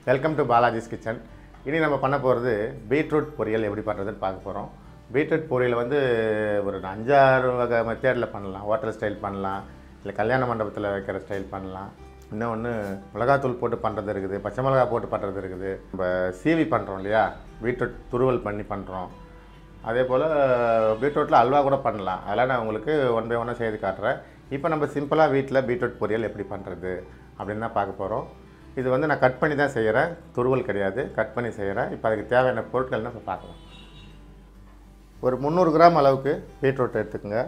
Welcome to Balaji's kitchen. இனி நம்ம பண்ண போகிறது பீட்ரூட் பொரியல் எப்படி பண்ணுறதுன்னு பார்க்க போகிறோம். பீட்ரூட் பொரியல் வந்து ஒரு 5-6 வகை மெத்தேடில் பண்ணலாம். ஹோட்டல் ஸ்டைல் பண்ணலாம், இல்லை கல்யாண மண்டபத்தில் வைக்கிற ஸ்டைல் பண்ணலாம். இன்னொன்று மிளகாத்தூள் போட்டு பண்ணுறது இருக்குது, பச்சை மிளகா போட்டு பண்ணுறது இருக்குது. நம்ம சீவி பண்ணுறோம் இல்லையா, பீட்ரூட் துருவல் பண்ணி பண்ணுறோம். அதே போல் பீட்ரூட்டில் அல்வா கூட பண்ணலாம். அதெல்லாம் நான் உங்களுக்கு ஒன் பை ஒன்னாக செய்து காட்டுறேன். இப்போ நம்ம சிம்பிளாக வீட்டில் பீட்ரூட் பொரியல் எப்படி பண்ணுறது அப்படின்னு தான் பார்க்க போகிறோம். இது வந்து நான் கட் பண்ணி தான் செய்கிறேன், துருவல் கிடையாது, கட் பண்ணி செய்கிறேன். இப்போ அதுக்கு தேவையான பொருட்கள்னு இப்போ பார்க்கலாம். ஒரு 300 கிராம் அளவுக்கு பீட்ரூட் எடுத்துக்கோங்க.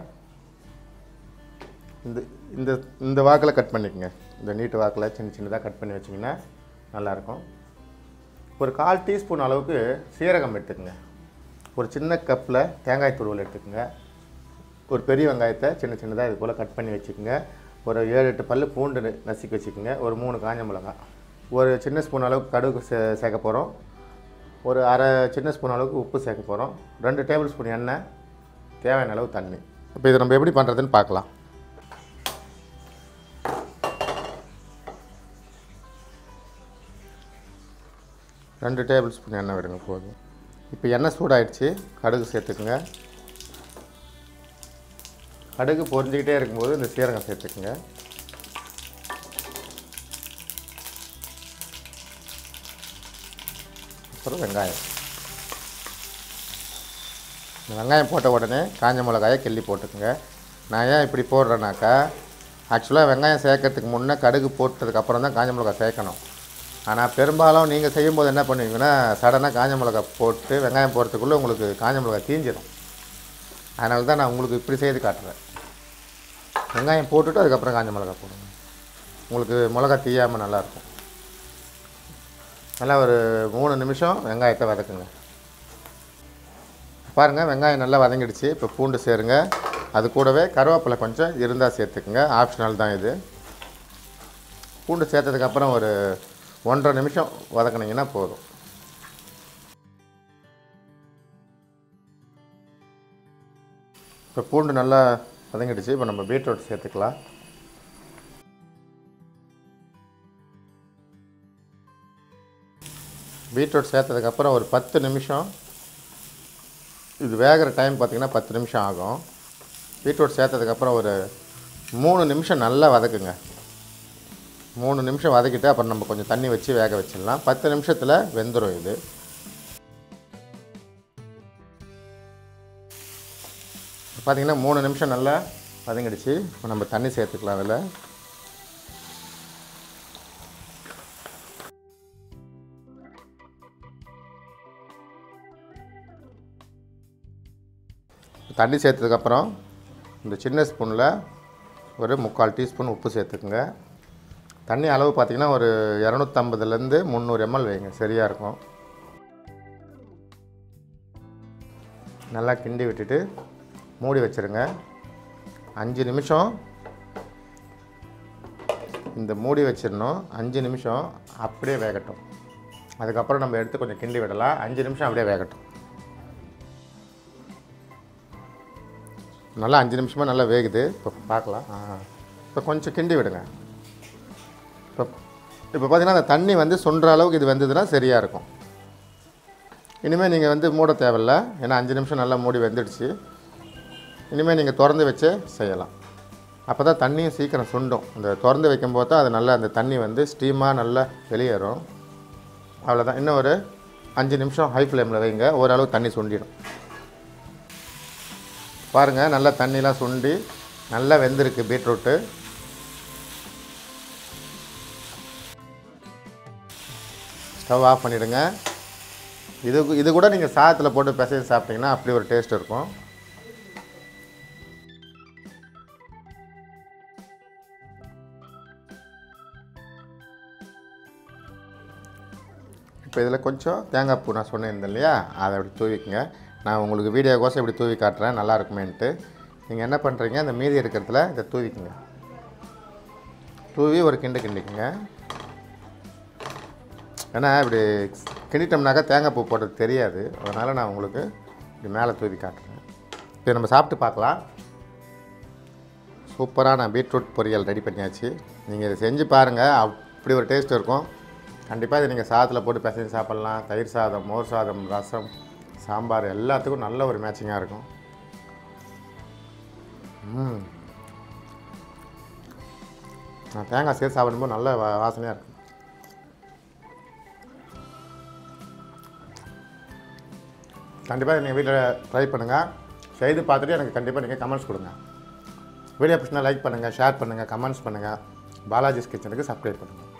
இந்த வாக்கில் கட் பண்ணிக்கோங்க. இந்த நீட்டு வாக்கில் சின்னதாக கட் பண்ணி வச்சிங்கன்னா நல்லாயிருக்கும். ஒரு 1/4 டீஸ்பூன் அளவுக்கு சீரகம் எடுத்துக்கோங்க. ஒரு சின்ன கப்பில் தேங்காய் துருவல் எடுத்துக்கோங்க. ஒரு பெரிய வெங்காயத்தை சின்னதாக இது போல் கட் பண்ணி வச்சுக்கோங்க. ஒரு 7-8 பல் பூண்டு நசுக்கி வச்சுக்கோங்க. ஒரு 3 காஞ்ச மிளகாய், ஒரு சின்ன ஸ்பூன் அளவுக்கு கடுகு சேர்க்க போகிறோம். ஒரு அரை சின்ன ஸ்பூன் அளவுக்கு உப்பு சேர்க்க போகிறோம். 2 டேபிள் ஸ்பூன் எண்ணெய், தேவையான அளவு தண்ணி. இப்போ இதை நம்ம எப்படி பண்ணுறதுன்னு பார்க்கலாம். ரெண்டு டேபிள் ஸ்பூன் எண்ணெய் விடுங்க போதும். இப்போ எண்ணெய் சூடாகிடுச்சு, கடுகு சேர்த்துக்குங்க. கடுகு பொரிஞ்சிக்கிட்டே இருக்கும்போது இந்த சீரகம் சேர்த்துக்குங்க. அப்புறம் வெங்காயம். இந்த வெங்காயம் போட்ட உடனே காஞ்ச மிளகாயை கிள்ளி போட்டுக்குங்க. நான் ஏன் இப்படி போடுறேன்னாக்கா, ஆக்சுவலாக வெங்காயம் சேர்க்கறதுக்கு முன்னே கடுகு போட்டதுக்கப்புறம் தான் காஞ்ச மிளகாய் சேர்க்கணும். ஆனால் பெரும்பாலும் நீங்கள் செய்யும்போது என்ன பண்ணுவீங்கன்னா, சடனாக காஞ்ச மிளகாய் போட்டு வெங்காயம் போடுறதுக்குள்ளே உங்களுக்கு காஞ்ச மிளகாய் தீஞ்சிடும். அதனால தான் நான் உங்களுக்கு இப்படி செய்து காட்டுறேன். வெங்காயம் போட்டுட்டு அதுக்கப்புறம் காஞ்ச மிளகாய் போடுங்க. உங்களுக்கு மிளகா தீயாமல் நல்லாயிருக்கும். நல்லா ஒரு 3 நிமிஷம் வெங்காயத்தை வதக்குங்க. பாருங்கள், வெங்காயம் நல்லா வதங்கிடுச்சு. இப்போ பூண்டு சேருங்க. அது கூடவே கருவேப்பிலை கொஞ்சம் இருந்தால் சேர்த்துக்குங்க, ஆப்ஷனல் தான் இது. பூண்டு சேர்த்ததுக்கப்புறம் ஒரு 1.5 நிமிஷம் வதக்குனிங்கன்னா போதும். இப்போ பூண்டு நல்லா வதங்கிடுச்சு. இப்போ நம்ம பீட்ரூட் சேர்த்துக்கலாம். பீட்ரூட் சேர்த்ததுக்கப்புறம் ஒரு 10 நிமிஷம், இது வேகிற டைம் பார்த்திங்கன்னா 10 நிமிஷம் ஆகும். பீட்ரூட் சேர்த்ததுக்கப்புறம் ஒரு 3 நிமிஷம் நல்லா வதக்குங்க. 3 நிமிஷம் வதக்கிட்டு அப்புறம் நம்ம கொஞ்சம் தண்ணி வச்சு வேக வச்சிடலாம். 10 நிமிஷத்தில் வெந்துடும் இது. பார்த்திங்கன்னா 3 நிமிஷம் நல்லா வதங்கிடுச்சு. இப்போ நம்ம தண்ணி சேர்த்துக்கலாம். அதில் தண்ணி சேர்த்ததுக்கப்புறம் இந்த சின்ன ஸ்பூனில் ஒரு 3/4 டீஸ்பூன் உப்பு சேர்த்துக்குங்க. தண்ணி அளவு பார்த்திங்கன்னா ஒரு 250 300 ml வைங்க, சரியாக இருக்கும். நல்லா கிண்டி விட்டுட்டு மூடி வச்சுருங்க. 5 நிமிஷம் இந்த மூடி வச்சிடணும். 5 நிமிஷம் அப்படியே வேகட்டும். அதுக்கப்புறம் நம்ம எடுத்து கொஞ்சம் கிண்டி விடலாம். 5 நிமிஷம் அப்படியே வேகட்டும். நல்லா 5 நிமிஷமாக நல்லா வேகுது. இப்போ பார்க்கலாம். இப்போ கொஞ்சம் கிண்டி விடுங்க. இப்போ பார்த்திங்கன்னா அந்த தண்ணி வந்து சுண்டுற அளவுக்கு இது வெந்ததுன்னா சரியாக இருக்கும். இனிமேல் நீங்கள் வந்து மூட தேவையில்லை, ஏன்னா 5 நிமிஷம் நல்லா மூடி வெந்துடுச்சு. இனிமேல் நீங்கள் திறந்து வச்சே செய்யலாம். அப்போ தான் தண்ணியும் சீக்கிரம் சுண்டும். இந்த திறந்து வைக்கும்போது தான் அது நல்லா அந்த தண்ணி வந்து ஸ்டீமாக நல்லா வெளியேறும். அவ்வளோதான். இன்னும் ஒரு 5 நிமிஷம் ஹை ஃப்ளேமில் வைங்க, ஓரளவு தண்ணி சுண்டிடும். பாருங்கள், நல்லா தண்ணிலாம் சுண்டி நல்லா வெந்திருக்கு பீட்ரூட்டு. ஸ்டவ் ஆஃப் பண்ணிவிடுங்க. இது கூட நீங்கள் சாதத்தில் போட்டு பிசைஞ்சு சாப்பிட்டிங்கன்னா அப்படி ஒரு டேஸ்ட் இருக்கும். இப்போ இதில் கொஞ்சம் தேங்காய் பூ நான் சொன்னேன் இல்லையா, அதை அப்படி தூவிக்குங்க. நான் உங்களுக்கு வீடியோக்கோசம் இப்படி தூவி காட்டுறேன், நல்லா இருக்குமேன்ட்டு. நீங்கள் என்ன பண்ணுறீங்க, அந்த மீதி இருக்கிறதுல இதை தூவிக்குங்க. தூவி ஒரு கிண்டிக்குங்க. ஏன்னா இப்படி கிண்டிட்டோம்னாக்கா தேங்காய் பூ போடுறது தெரியாது. அதனால் நான் உங்களுக்கு இப்படி மேலே தூவி காட்டுறேன். இப்போ நம்ம சாப்பிட்டு பார்க்கலாம். சூப்பரான பீட்ரூட் பொரியல் ரெடி பண்ணியாச்சு. நீங்கள் இதை செஞ்சு பாருங்கள், அப்படி ஒரு டேஸ்ட் இருக்கும். கண்டிப்பாக இதை நீங்கள் சாதத்தில் போட்டு பிசைஞ்சு சாப்பிட்லாம். தயிர் சாதம், மோர் சாதம், ரசம், சாம்பார் எல்லாத்துக்கும் நல்ல ஒரு மேட்சிங்காக இருக்கும். நான் தேங்காய் சேர்த்து சாப்பிடும்போது நல்ல வாசனையாக இருக்கும். கண்டிப்பாக நீங்கள் வீட்டில் ட்ரை பண்ணுங்கள். செய்து பார்த்துட்டு எனக்கு கண்டிப்பாக நீங்கள் கமெண்ட்ஸ் கொடுங்க. வீடியோ பிடிச்சினா லைக் பண்ணுங்கள், ஷேர் பண்ணுங்கள், கமெண்ட்ஸ் பண்ணுங்கள். பாலாஜிஸ் கிச்சனுக்கு சப்ஸ்கிரைப் பண்ணுங்கள்.